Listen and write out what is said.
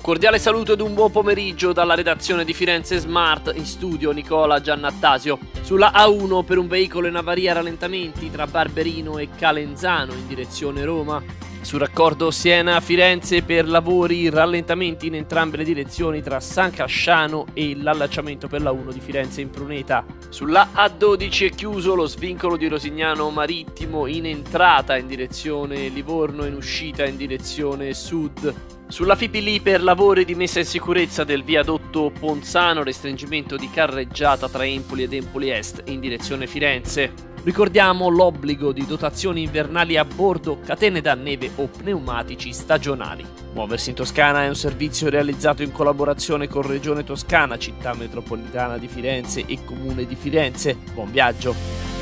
Un cordiale saluto ed un buon pomeriggio dalla redazione di Firenze Smart, in studio Nicola Giannattasio. Sulla A1 per un veicolo in avaria rallentamenti tra Barberino e Calenzano in direzione Roma. Sul raccordo Siena-Firenze per lavori rallentamenti in entrambe le direzioni tra San Casciano e l'allacciamento per la 1 di Firenze in Pruneta. Sulla A12 è chiuso lo svincolo di Rosignano Marittimo in entrata in direzione Livorno e in uscita in direzione sud. Sulla Fipili per lavori di messa in sicurezza del viadotto Ponzano, restringimento di carreggiata tra Empoli ed Empoli Est in direzione Firenze. Ricordiamo l'obbligo di dotazioni invernali a bordo, catene da neve o pneumatici stagionali. Muoversi in Toscana è un servizio realizzato in collaborazione con Regione Toscana, Città Metropolitana di Firenze e Comune di Firenze. Buon viaggio!